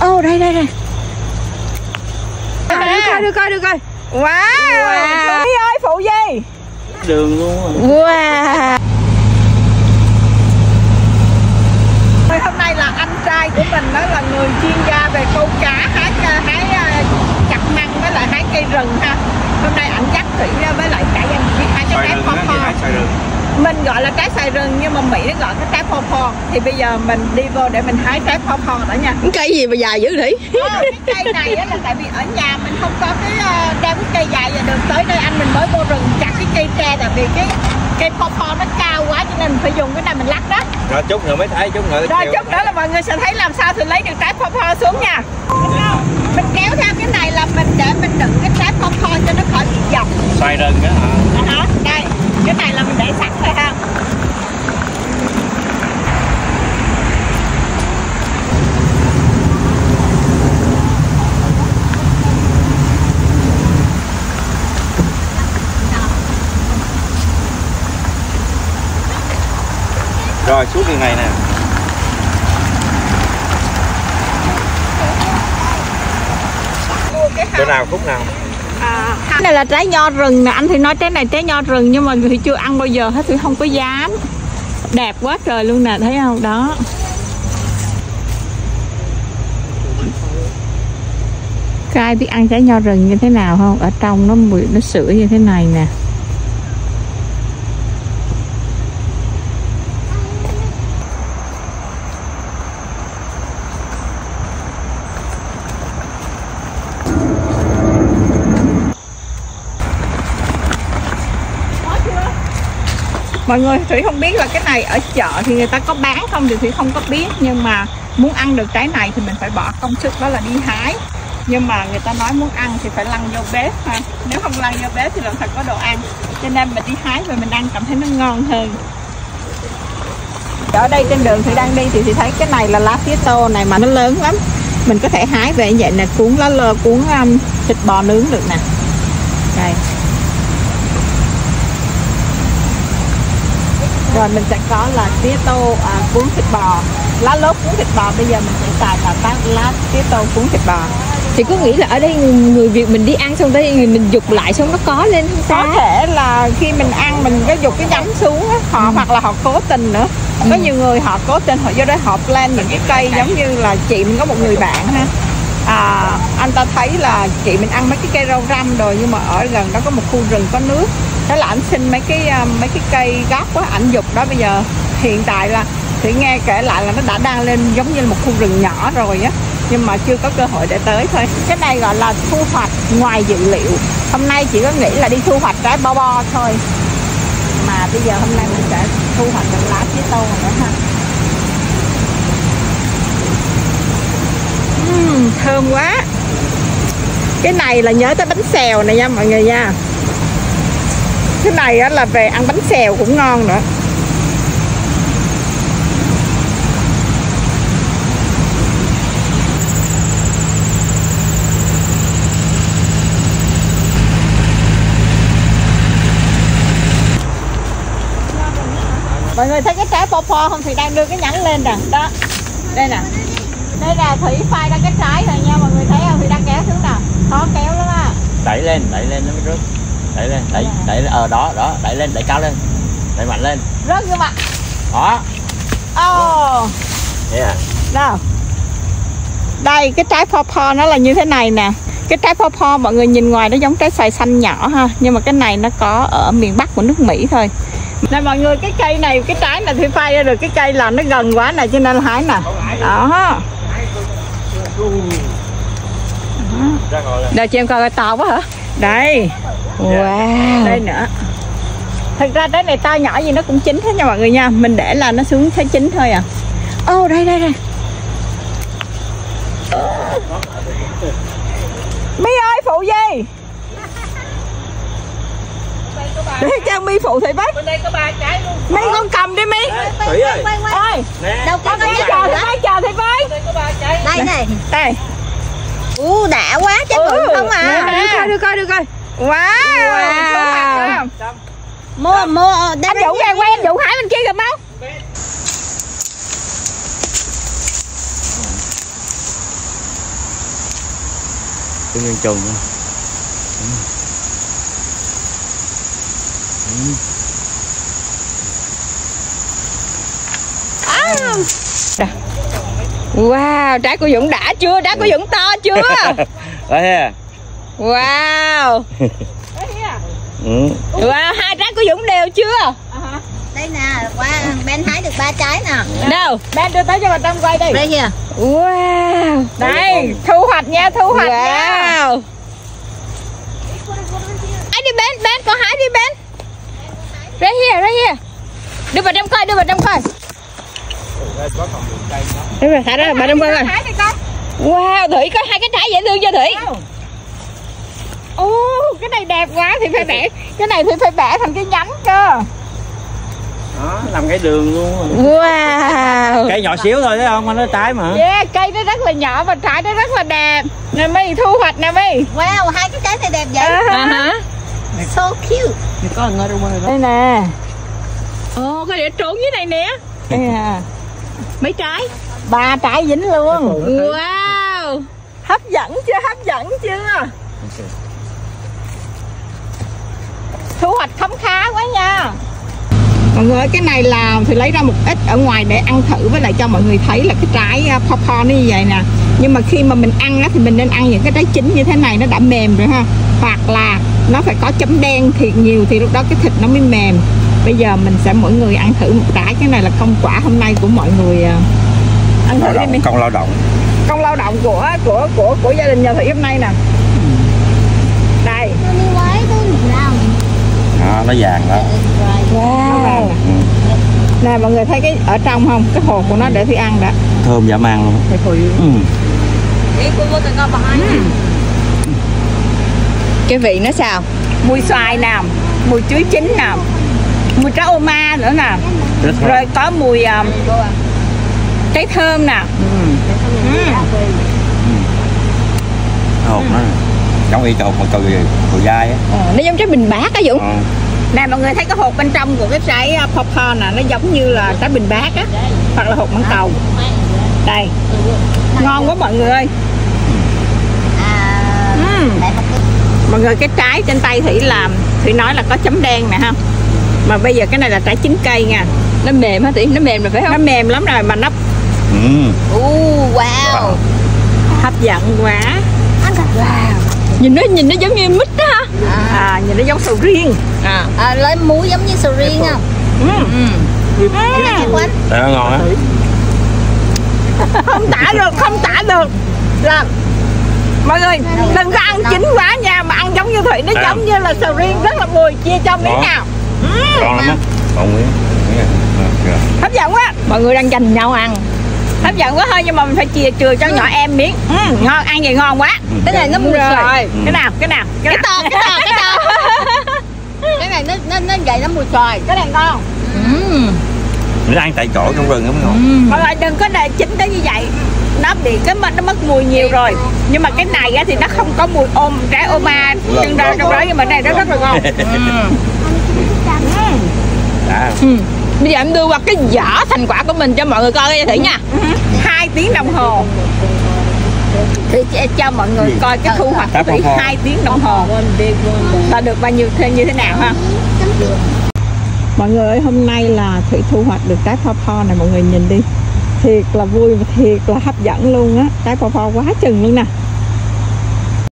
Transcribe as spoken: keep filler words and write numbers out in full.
Ô, đây đây đây. Đưa coi, đưa coi, đưa coi. Wow, wow. My ơi, phụ gì? Đường luôn. Wow. Hôm nay là anh trai của mình đó là người chuyên gia về câu cá, hái hái chặt măng với lại hái cây rừng ha. Hôm nay anh dắt Thủy với lại cả anh biết hái cái trái pho pho. Mình gọi là trái xoài rừng nhưng mà Mỹ nó gọi cái trái pho pho. Thì bây giờ mình đi vô để mình hái trái pho pho đó nha. Cái cây gì mà dài dữ Thủy? À, cái cây này á là tại vì ở nhà mình không có cái đeo cái cây dài và được tới đây anh mình mới vô rừng chặt cái cây tre, tại vì cái cây pho pho nó cao quá cho nên mình phải dùng cái này mình lắc đó. Rồi chút nữa mới thấy, chút nữa. Rồi chút nữa là mọi người sẽ thấy làm sao thì lấy được trái pho pho xuống nha. Mình kéo theo cái này là mình để mình đựng cái trái pho pho cho nó khỏi bị dọc. Xoài rừng đó hả? Đó, đây, cái này là mình để sẵn thôi ha. Rồi xuống đường này nè. Chỗ nào khúc nào? À, cái này là trái nho rừng nè, anh thì nói trái này trái nho rừng nhưng mà thì chưa ăn bao giờ hết thì không có dám. Đẹp quá trời luôn nè, thấy không? Đó. Các ai biết ăn trái nho rừng như thế nào không? Ở trong nó mùi nó sữa như thế này nè. Mọi người, Thủy không biết là cái này ở chợ thì người ta có bán không thì Thủy không có biết. Nhưng mà muốn ăn được trái này thì mình phải bỏ công sức đó là đi hái. Nhưng mà người ta nói muốn ăn thì phải lăn vô bếp ha. Nếu không lăn vô bếp thì làm sao có đồ ăn. Cho nên mình đi hái và mình ăn cảm thấy nó ngon hơn. Ở đây trên đường Thủy đang đi thì Thủy thấy cái này là lá tía tô này mà nó lớn lắm. Mình có thể hái về như vậy nè, cuốn lá lơ, cuốn um, thịt bò nướng được nè. Đây. Rồi mình sẽ có là tía tô à, cuốn thịt bò, lá lốt cuốn thịt bò. Bây giờ mình sẽ xài là lá, lá tía tô cuốn thịt bò. Chị cứ nghĩ là ở đây người Việt mình đi ăn xong đây mình dục lại xong nó có lên không ta? Có thể là khi mình ăn mình có dục cái nhánh xuống á, họ ừ. hoặc là họ cố tình nữa. Ừ. Có nhiều người họ cố tình họ vô đây họ plan những cái cây giống như là chị mình có một người bạn ha. À, anh ta thấy là chị mình ăn mấy cái cây rau răm rồi nhưng mà ở gần đó có một khu rừng có nước. Đó là ảnh xin mấy cái mấy cái cây gốc á, ảnh dục đó. Bây giờ hiện tại là Thủy nghe kể lại là nó đã đang lên giống như một khu rừng nhỏ rồi á, nhưng mà chưa có cơ hội để tới thôi. Cái này gọi là thu hoạch ngoài dự liệu. Hôm nay chỉ có nghĩ là đi thu hoạch trái bo bo thôi, mà bây giờ hôm nay mình sẽ thu hoạch được lá tía tô nữa ha. uhm, Thơm quá. Cái này là nhớ tới bánh xèo này nha mọi người nha. Cái này á, là về ăn bánh xèo cũng ngon nữa. Mọi người thấy cái trái pho pho không? Thì đang đưa cái nhánh lên nè. Đó. Đây nè. Đây là Thủy phai ra cái trái rồi nha. Mọi người thấy không? Thì đang kéo xuống nè. Khó kéo lắm á. Đẩy lên, đẩy lên nó mới rớt. Đẩy lên, đẩy, đẩy lên. Ờ đó, đó, đẩy lên, đẩy cao lên. Đẩy mạnh lên. Rớt vô mặt. Đó. Oh. Yeah. Đâu. Đây, cái trái pho pho nó là như thế này nè. Cái trái pho pho mọi người nhìn ngoài nó giống trái xoài xanh nhỏ ha. Nhưng mà cái này nó có ở miền Bắc của nước Mỹ thôi. Này mọi người, cái cây này, cái trái này thì phai ra được. Cái cây là nó gần quá nè cho nên là hái nè. Đó. Đợi chị em coi coi to quá hả? Đây. Wow. Đây nữa. Thật ra trái này to nhỏ gì nó cũng chín hết nha mọi người nha. Mình để là nó xuống thấy chín thôi à. Ô oh, đây đây đây. My ơi, phụ gì? Để cho My phụ thì bác. Bên đây có ba trái luôn. My con cầm đi My. Thủy ơi. Ơi. Đâu có cái chờ thì bác, chờ thì bác. Đây có ba trái. Đây này. Đây. Ú đã quá, trái bự không à. Đưa coi, đưa coi, đưa coi. Wow. Wow. Mua mua anh Vũ ra quay, anh Vũ hái bên kia kìa máu. Cái nguyên trùng. Wow, trái của Dũng đã chưa? Trái của Dũng to chưa? Đấy ha. Wow. Ừ. Wow, hai trái của Dũng đều chưa? Đây nè, qua Ben hái được ba trái nè. Đâu? Ben đưa tới cho bà Tâm quay đi. Đây kìa. Wow. Đây, thu hoạch nha, thu hoạch nha. Wow. Ai đi Ben, Ben, con hái đi Ben. Right here, right here. Đưa bà Tâm coi, đưa bà Tâm coi. Đưa bà thả ra, bà Tâm coi coi. Hái đi con. Wow, Thủy có hai cái trái dễ thương cho Thủy. Ồ, cái này đẹp quá thì phải bẻ. Cái này thì phải bẻ thành cái nhánh cơ. Đó, làm cái đường luôn. Wow. Cây nhỏ xíu thôi thấy không, anh nó trái mà. Yeah, cây nó rất là nhỏ và trái nó rất là đẹp. Nè My, thu hoạch nè My. Wow, hai cái trái này đẹp vậy. À hả? So cute. Đây nè. Ồ, có để trốn dưới này nè. Đây nè. Mấy trái? Ba trái dính luôn. Wow. Hấp dẫn chưa, hấp dẫn chưa? Thu hoạch khấm khá quá nha. Mọi người ơi, cái này là thì lấy ra một ít ở ngoài để ăn thử, với lại cho mọi người thấy là cái trái pawpaw nó như vậy nè. Nhưng mà khi mà mình ăn á, thì mình nên ăn những cái trái chín như thế này, nó đã mềm rồi ha. Hoặc là nó phải có chấm đen thiệt nhiều thì lúc đó cái thịt nó mới mềm. Bây giờ mình sẽ mỗi người ăn thử một trái. Cái này là công quả hôm nay của mọi người. Ăn thử đi. Công lao động. Công lao động của của của của gia đình nhà Thủy hôm nay nè. Đây. Đó, nó vàng đó. Wow. Ừ. Nè mọi người thấy cái ở trong không? Cái hột của nó để Thủy ăn đã. Thơm dã man luôn. Ừ. Cái vị nó sao? Mùi xoài nè, mùi chuối chín nè, mùi trái ô ma nữa nè, rồi có mùi uh, trái thơm nè. Ừ. Ừ. Hột nó giống y chột mà cầu cầu dai á. Ờ, nó giống trái bình bát á Dũng. Ừ. Nè mọi người thấy cái hột bên trong của cái trái uh, pawpaw nè, nó giống như là trái bình bát á, hoặc là hột mãng cầu. Đây, ngon quá mọi người ơi. Ừ. Mọi người, cái trái trên tay Thủy làm, Thủy nói là có chấm đen nè ha. Mà bây giờ cái này là trái chín cây nha. Nó mềm hả Thủy? Nó mềm rồi phải không? Nó mềm lắm rồi mà nó Ừ. Uh, wow. hấp dẫn quá. Wow. Nhìn nó nhìn nó giống như mít đó ha. À, À, nhìn nó giống sầu riêng. À. à, lấy muối giống như sầu riêng không? Ừ. Ừ. Cái này chắc quánh. Đây nó ngon á. Không tả được, không tả được. Là mọi người đừng có ăn chín quá nha, mà ăn giống như Thủy nó À. giống như là sầu riêng, rất là mùi. Chia cho miếng Đó. nào. Ngon lắm á. Còn miếng. Hấp dẫn quá. Mọi người đang giành nhau ăn. Hấp dẫn quá thôi, nhưng mà mình phải chia chừa cho nhỏ em miếng. Ừ, ngon, ăn vậy ngon quá. Cái này nó mùi Rồi. xoài. Cái nào, cái nào, cái, Cái nào? to, cái to, cái to. Cái này nó nó nó vậy nó mùi xoài. Cái này ngon. Ừ. Mình ăn tại chỗ trong rừng nó mới ngon. Mọi người đừng có để chín tới như vậy, nó bị cái nó mất mùi nhiều rồi. Nhưng mà cái này á, thì nó không có mùi ôm trái ô ma trưng ra trong đó, nhưng mà cái này nó rất là ngon. Đã. Ừ. Bây giờ em đưa qua cái vỏ thành quả của mình cho mọi người coi cho Thủy nha. Hai tiếng đồng hồ thì cho- cho mọi người coi cái thu hoạch của Thủy hai tiếng đồng hồ ta được bao nhiêu thêm như thế nào ha. Mọi người ơi, hôm nay là Thủy thu hoạch được trái pawpaw này, mọi người nhìn đi, thiệt là vui và thiệt là hấp dẫn luôn á. Trái pawpaw quá chừng luôn nè.